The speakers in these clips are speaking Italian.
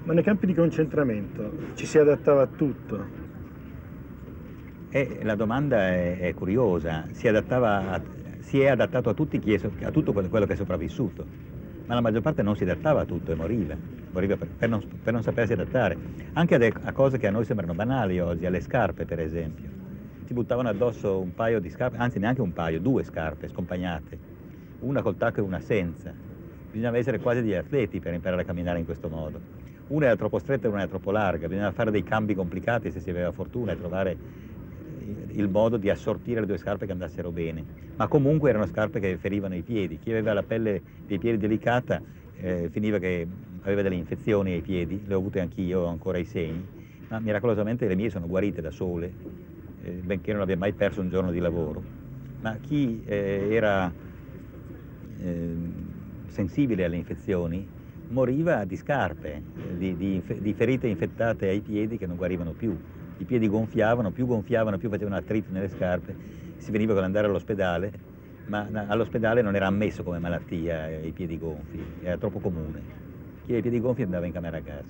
Ma nei campi di concentramento ci si adattava a tutto? La domanda è curiosa, si è adattato a tutti a tutto quello che è sopravvissuto, ma la maggior parte non si adattava a tutto e moriva per non sapersi adattare, anche a cose che a noi sembrano banali oggi, alle scarpe per esempio. Si buttavano addosso un paio di scarpe, anzi neanche un paio, due scarpe scompagnate, una col tacco e una senza. Bisognava essere quasi degli atleti per imparare a camminare in questo modo. Una era troppo stretta e una era troppo larga, bisognava fare dei cambi complicati se si aveva fortuna e trovare il modo di assortire le due scarpe che andassero bene, ma comunque erano scarpe che ferivano i piedi. Chi aveva la pelle dei piedi delicata finiva che aveva delle infezioni ai piedi, le ho avute anch'io, ho ancora i segni, ma miracolosamente le mie sono guarite da sole, benché non abbia mai perso un giorno di lavoro. Ma chi era sensibile alle infezioni moriva di scarpe, di ferite infettate ai piedi che non guarivano più. I piedi gonfiavano, più facevano attriti nelle scarpe, si veniva con andare all'ospedale, ma all'ospedale non era ammesso come malattia i piedi gonfi, era troppo comune. Chi aveva i piedi gonfi andava in camera a gas.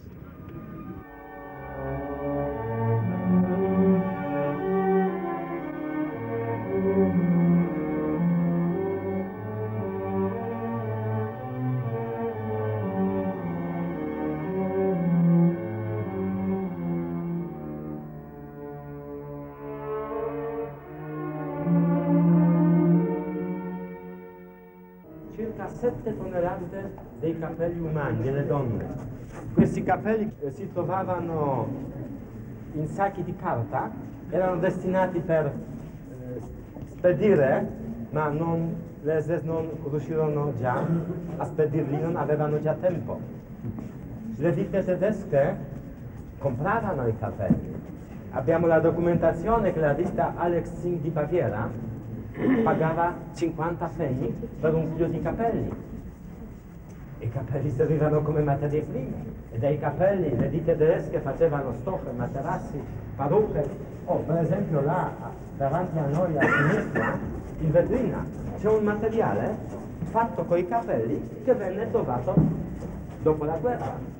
Circa 7 tonnellate dei capelli umani delle donne. Questi capelli si trovavano in sacchi di carta, erano destinati per spedire, ma le SS non riuscirono già a spedirli, non avevano già tempo. Le ditte tedesche compravano i capelli. Abbiamo la documentazione che la ditta Alex Singh di Baviera pagava 50 pfennig per un filo di capelli. I capelli servivano come materie prime e dai capelli le ditte tedesche facevano stoffe, materassi, parrucche. Per esempio là davanti a noi a sinistra in vetrina c'è un materiale fatto con i capelli che venne trovato dopo la guerra.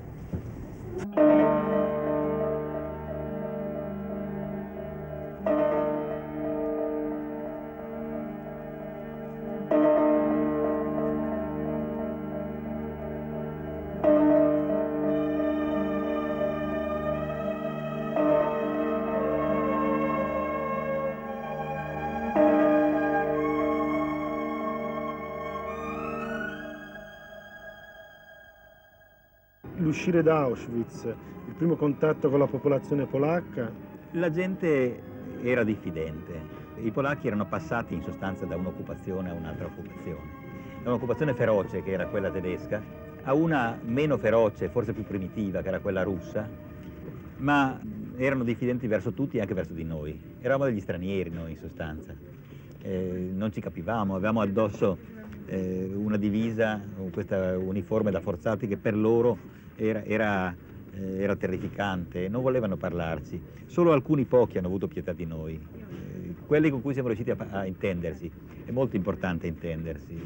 L'uscire da Auschwitz, il primo contatto con la popolazione polacca. La gente era diffidente. I polacchi erano passati in sostanza da un'occupazione a un'altra occupazione. Da un'occupazione feroce, che era quella tedesca, a una meno feroce, forse più primitiva, che era quella russa, ma erano diffidenti verso tutti e anche verso di noi. Eravamo degli stranieri noi in sostanza. Non ci capivamo, avevamo addosso una divisa, questa uniforme da forzati che per loro era terrificante, non volevano parlarci. Solo alcuni pochi hanno avuto pietà di noi, quelli con cui siamo riusciti a intendersi. È molto importante intendersi.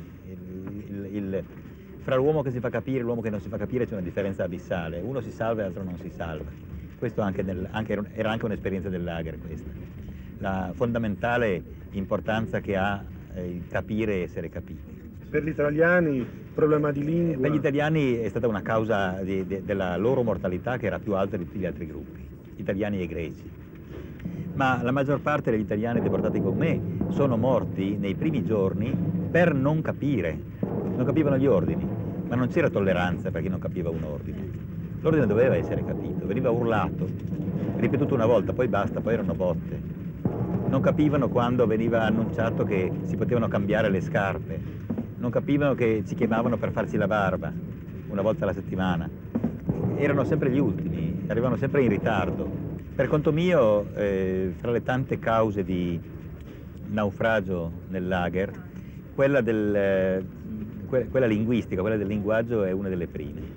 Fra l'uomo che si fa capire e l'uomo che non si fa capire c'è una differenza abissale. Uno si salva e l'altro non si salva. Questo era anche un'esperienza del lager, questa. La fondamentale importanza che ha il capire e essere capiti. Per gli italiani, problema di lingua. Per gli italiani è stata una causa della loro mortalità che era più alta di tutti gli altri gruppi, italiani e greci. Ma la maggior parte degli italiani deportati con me sono morti nei primi giorni per non capire. Non capivano gli ordini, ma non c'era tolleranza per chi non capiva un ordine. L'ordine doveva essere capito, veniva urlato, ripetuto una volta, poi basta, poi erano botte. Non capivano quando veniva annunciato che si potevano cambiare le scarpe. Non capivano che ci chiamavano per farci la barba, una volta alla settimana. Erano sempre gli ultimi, arrivavano sempre in ritardo. Per conto mio, fra le tante cause di naufragio nel lager, quella linguistica, quella del linguaggio è una delle prime.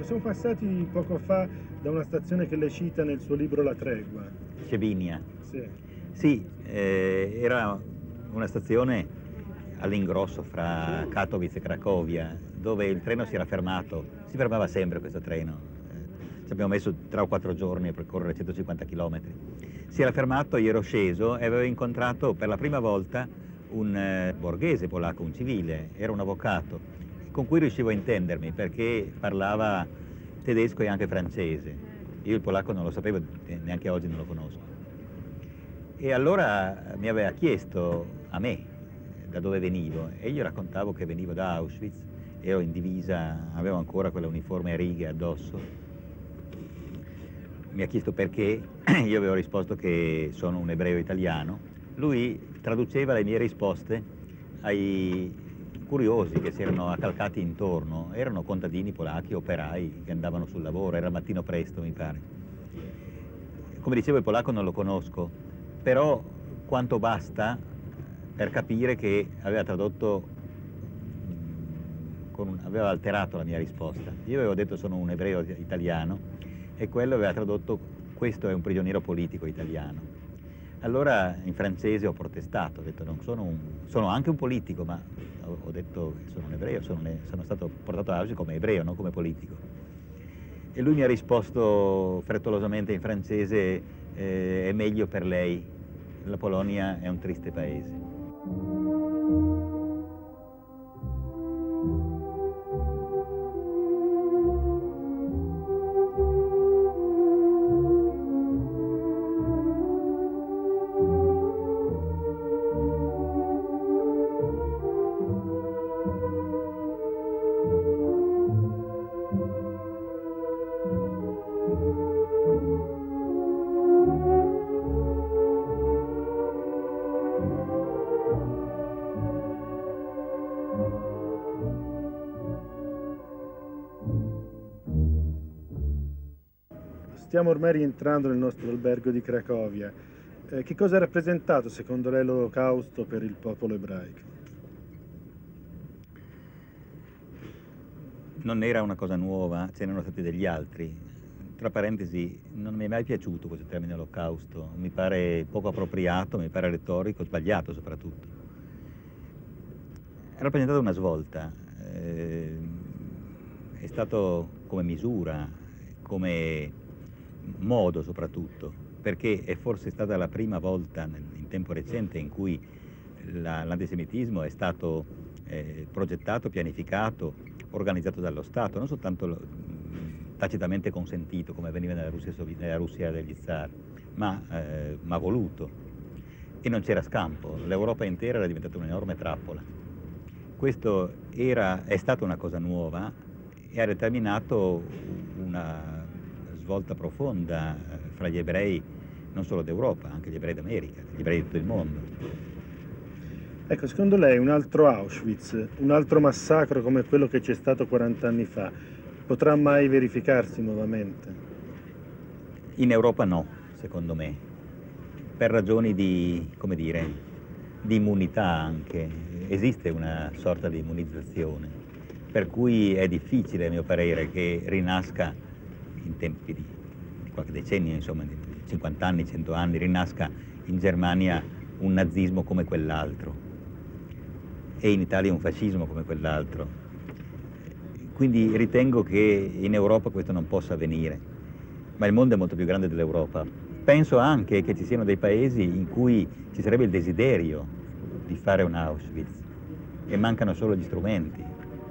siamo passati poco fa da una stazione che lei cita nel suo libro La Tregua. Cevinia. Sì. Sì, era una stazione all'ingrosso fra Katowice e Cracovia, dove il treno si era fermato, si fermava sempre questo treno, ci abbiamo messo 3 o 4 giorni a percorrere 150 km. Si era fermato, io ero sceso e avevo incontrato per la prima volta un borghese polacco, un civile, era un avvocato, con cui riuscivo a intendermi perché parlava tedesco e anche francese. Io il polacco non lo sapevo, neanche oggi non lo conosco. E allora mi aveva chiesto a me da dove venivo e io raccontavo che venivo da Auschwitz, ero in divisa, avevo ancora quella uniforme a righe addosso. Mi ha chiesto perché, io avevo risposto che sono un ebreo italiano. Lui traduceva le mie risposte ai curiosi che si erano accalcati intorno, erano contadini polacchi, operai che andavano sul lavoro, era mattino presto mi pare. Come dicevo il polacco non lo conosco, però quanto basta per capire che aveva tradotto, aveva alterato la mia risposta. Io avevo detto sono un ebreo italiano e quello aveva tradotto questo è un prigioniero politico italiano. Allora in francese ho protestato, ho detto non sono anche un politico, ma ho detto che sono un ebreo, sono stato portato a Auschwitz come ebreo, non come politico. E lui mi ha risposto frettolosamente in francese è meglio per lei, la Polonia è un triste paese. Stiamo ormai rientrando nel nostro albergo di Cracovia. Che cosa ha rappresentato secondo lei l'Olocausto per il popolo ebraico? Non era una cosa nuova, ce n'erano stati degli altri. Tra parentesi, non mi è mai piaciuto questo termine Olocausto, mi pare poco appropriato, mi pare retorico, sbagliato soprattutto. Ha rappresentato una svolta, è stato come misura, come modo soprattutto, perché è forse stata la prima volta in tempo recente in cui l'antisemitismo è stato progettato, pianificato, organizzato dallo Stato, non soltanto tacitamente consentito come avveniva nella Russia degli zar, ma voluto. E non c'era scampo, l'Europa intera era diventata un'enorme trappola. Questo è stata una cosa nuova e ha determinato una svolta profonda fra gli ebrei non solo d'Europa, anche gli ebrei d'America, gli ebrei di tutto il mondo. Ecco, secondo lei un altro Auschwitz, un altro massacro come quello che c'è stato 40 anni fa, potrà mai verificarsi nuovamente? In Europa no, secondo me, per ragioni di, come dire, di immunità anche. Esiste una sorta di immunizzazione, per cui è difficile, a mio parere, che rinasca in tempi di qualche decennio, insomma, di 50 anni, 100 anni, rinasca in Germania un nazismo come quell'altro e in Italia un fascismo come quell'altro. Quindi ritengo che in Europa questo non possa avvenire, ma il mondo è molto più grande dell'Europa. Penso anche che ci siano dei paesi in cui ci sarebbe il desiderio di fare un Auschwitz e mancano solo gli strumenti.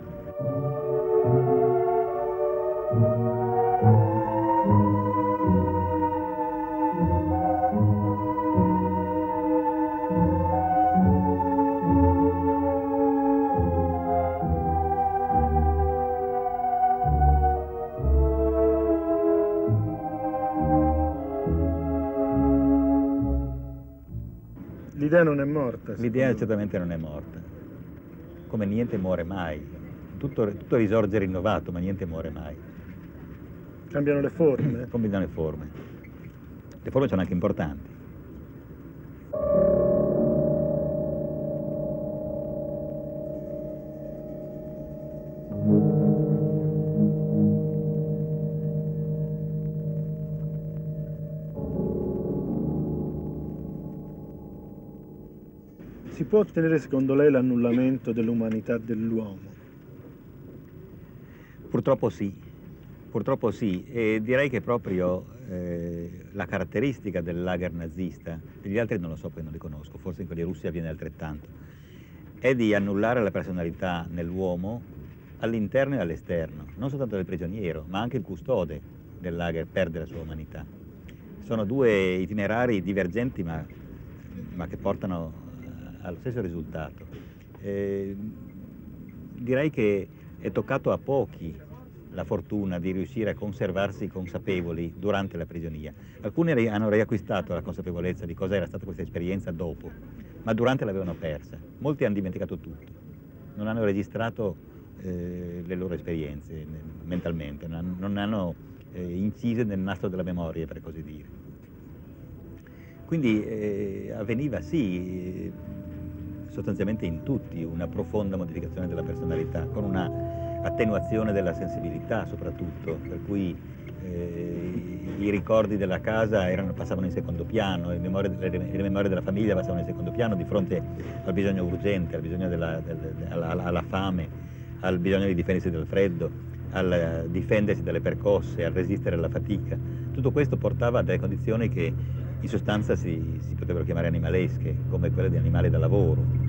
L'idea non è morta. L'idea certamente non è morta, come niente muore mai. Tutto risorge rinnovato, ma niente muore mai. Cambiano le forme? Cambiano le forme. Le forme sono anche importanti. Si può ottenere secondo lei l'annullamento dell'umanità dell'uomo? Purtroppo sì, e direi che proprio la caratteristica del lager nazista, degli altri non lo so, poi non li conosco, forse in quelli russi avviene altrettanto, è di annullare la personalità nell'uomo all'interno e all'esterno, non soltanto del prigioniero, ma anche il custode del lager perde la sua umanità. Sono due itinerari divergenti ma che portano allo stesso risultato. Direi che è toccato a pochi la fortuna di riuscire a conservarsi consapevoli durante la prigionia. Alcuni hanno riacquistato la consapevolezza di cosa era stata questa esperienza dopo, ma durante l'avevano persa. Molti hanno dimenticato tutto, non hanno registrato le loro esperienze mentalmente, non hanno incise nel nastro della memoria, per così dire. Quindi avveniva sì, sostanzialmente in tutti, una profonda modificazione della personalità, con una attenuazione della sensibilità soprattutto, per cui i ricordi della casa passavano in secondo piano, le memorie della famiglia passavano in secondo piano di fronte al bisogno urgente, al bisogno alla fame, al bisogno di difendersi dal freddo, al difendersi dalle percosse, al resistere alla fatica. Tutto questo portava a delle condizioni che in sostanza si potrebbero chiamare animalesche, come quelle di animali da lavoro.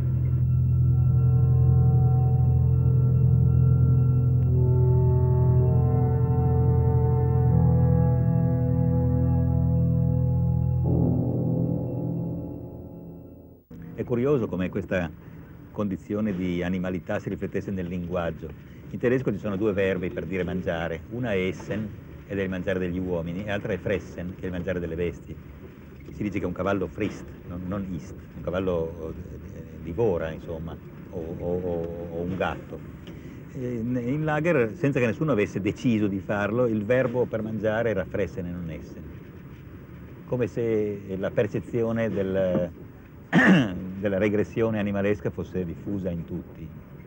È curioso come questa condizione di animalità si riflettesse nel linguaggio. In tedesco ci sono due verbi per dire mangiare, una è essen, ed è il mangiare degli uomini, e l'altra è fressen, che è il mangiare delle bestie. Si dice che un cavallo frist, non ist, un cavallo divora, insomma, o un gatto. In lager, senza che nessuno avesse deciso di farlo, il verbo per mangiare era fressen e non essen. Come se la percezione della regressione animalesca fosse diffusa in tutti.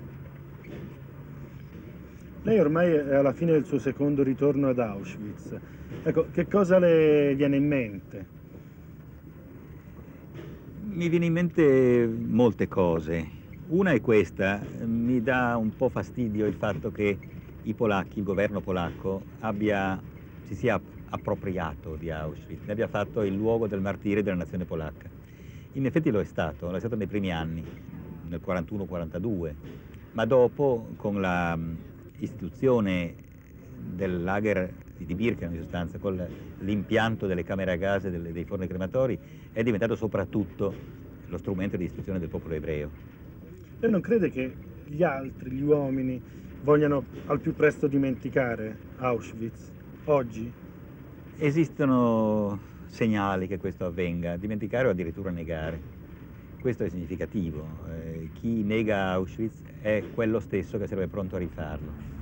Lei ormai è alla fine del suo secondo ritorno ad Auschwitz. Ecco, che cosa le viene in mente? Mi viene in mente molte cose. Una è questa: mi dà un po' fastidio il fatto che i polacchi, il governo polacco, si sia appropriato di Auschwitz, ne abbia fatto il luogo del martirio della nazione polacca. In effetti lo è stato nei primi anni, nel 41-42, ma dopo, con l'istituzione del lager di Birkenau, in sostanza, con l'impianto delle camere a gas e dei forni crematori, è diventato soprattutto lo strumento di istruzione del popolo ebreo. Lei non crede che gli altri, gli uomini, vogliano al più presto dimenticare Auschwitz oggi? Esistono segnali che questo avvenga, dimenticare o addirittura negare. Questo è significativo. Chi nega Auschwitz è quello stesso che sarebbe pronto a rifarlo.